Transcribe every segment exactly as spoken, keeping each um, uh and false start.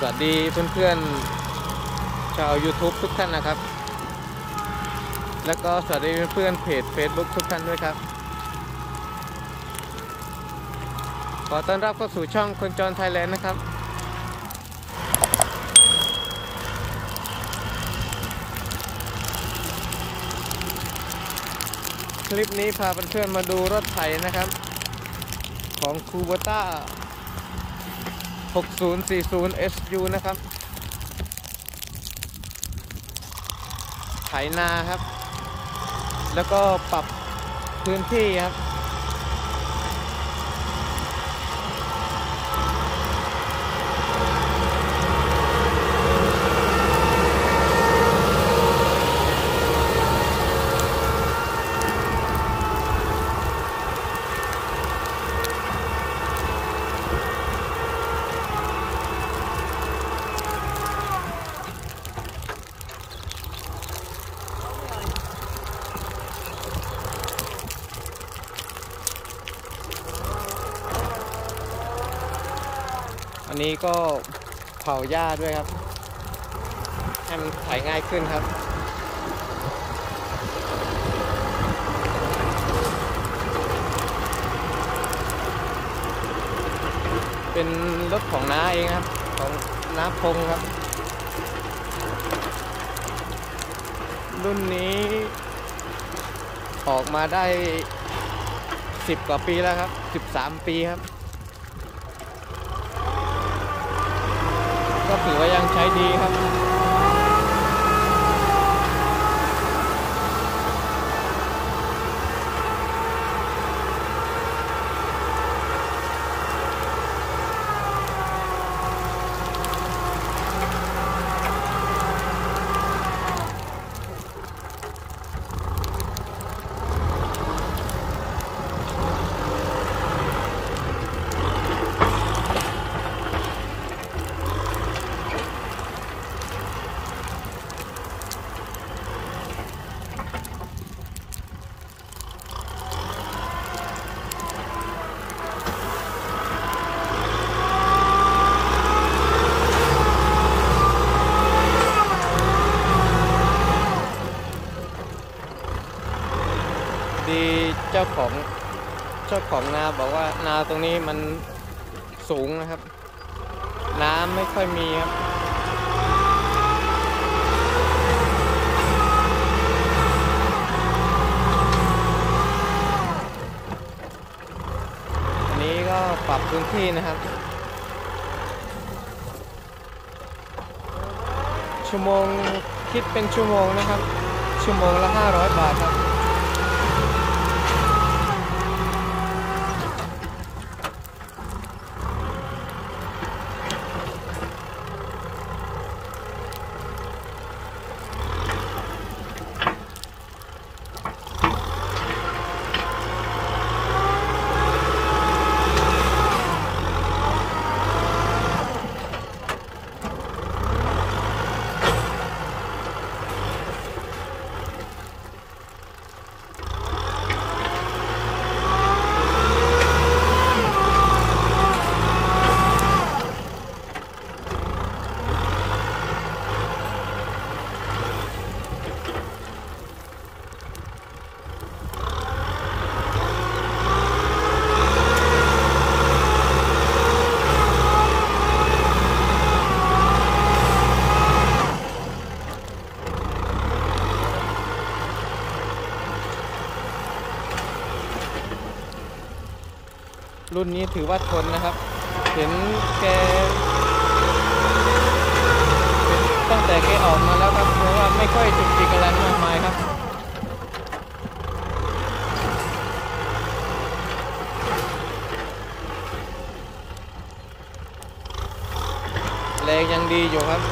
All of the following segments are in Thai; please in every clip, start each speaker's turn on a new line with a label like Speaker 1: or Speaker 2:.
Speaker 1: วัสดีเพื่อนๆชาว YouTube ทุกท่านนะครับแล้วก็สวัสดีเพื่อนๆเพจ Facebook ทุกท่านด้วยครับขอต้อนรับเข้าสู่ช่องคนจรไทยแลนด์นะครับคลิปนี้พาเพื่อนๆมาดูรถไถนะครับของคูโบต้าหกศูนย์สี่ศูนย์ เอส ยู นะครับไถนาครับแล้วก็ปรับพื้นที่ครับอันนี้ก็เผาหญ้าด้วยครับให้มันไถง่ายขึ้นครับเป็นรถของน้าเองครับของน้าพงครับรุ่นนี้ออกมาได้สิบกว่าปีแล้วครับสิบสามปีครับก็ถือว่ายังใช้ดีครับดีเจ้าของเจ้าของนาบอกว่านาตรงนี้มันสูงนะครับน้ำไม่ค่อยมีครับอันนี้ก็ปรับพื้นที่นะครับชั่วโมงคิดเป็นชั่วโมงนะครับชั่วโมงละห้าร้อยบาทครับรุ่นนี้ถือว่าทนนะครับเห็นแกตั้งแต่แกออกมาแล้วครับเพราะว่าไม่ค่อยจุกจิกอะไรมากมายครับแรงยังดีอยู่ครับ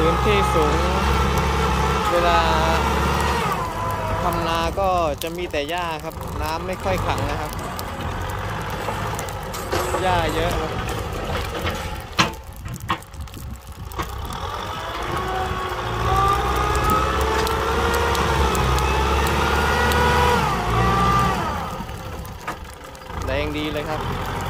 Speaker 1: พื้นที่สูงเวลาทำนาก็จะมีแต่หญ้าครับ น้ำไม่ค่อยขังนะครับหญ้าเยอะครับแรงดีเลยครับ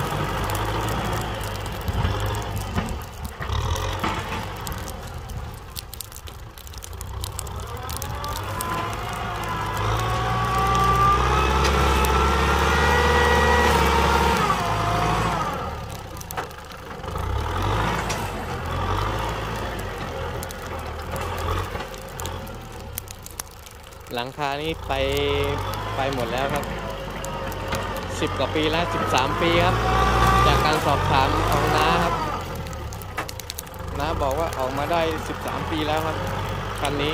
Speaker 1: หลังคานี้ไปไปหมดแล้วครับสิบกว่าปีแล้วสิบสามปีครับจากการสอบถามของน้าครับน้าบอกว่าออกมาได้สิบสามปีแล้วครับคันนี้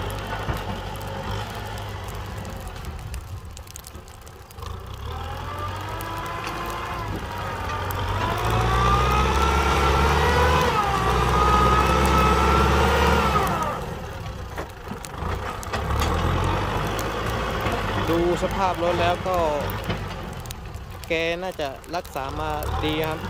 Speaker 1: ดูสภาพรถแล้วก็แกน่าจะรักษามาดีครับ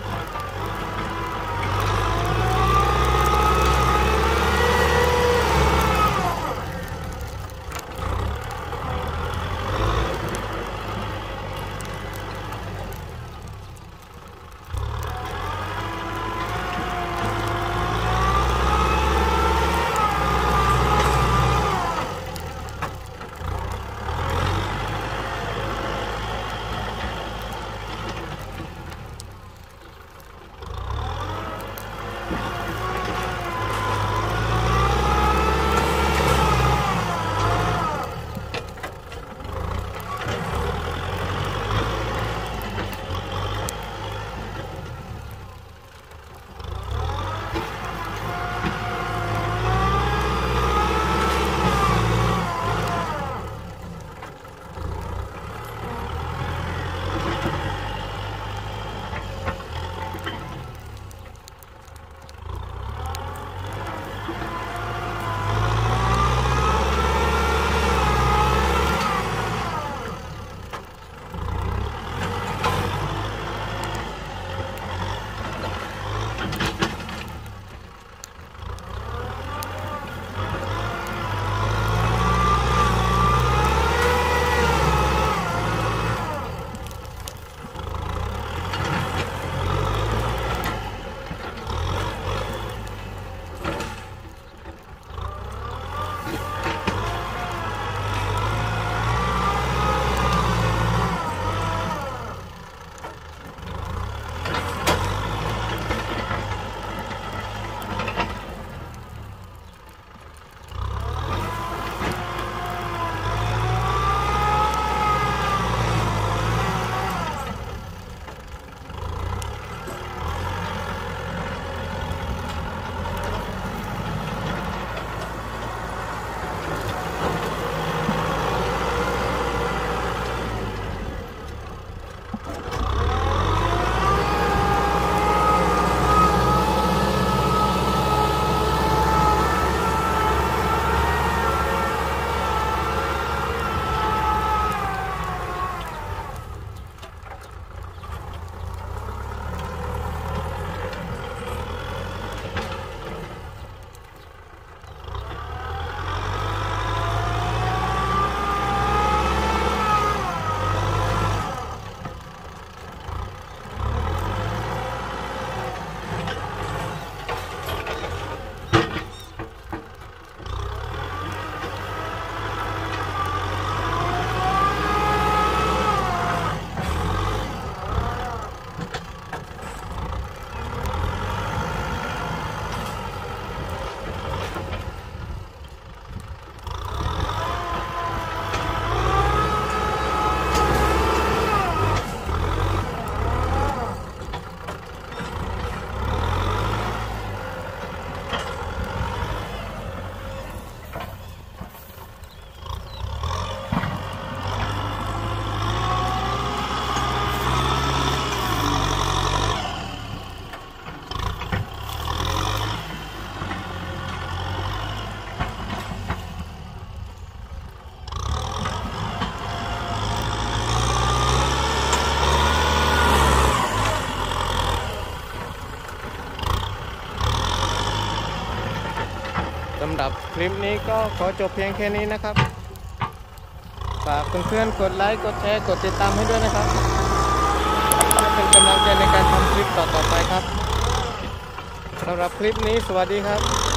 Speaker 1: สำหรับคลิปนี้ก็ขอจบเพียงแค่นี้นะครับฝากเพื่อนๆกดไลค์กดแชร์กดติดตามให้ด้วยนะครับให้เป็นกำลังใจในการทำคลิปต่อๆไปครับสำหรับคลิปนี้สวัสดีครับ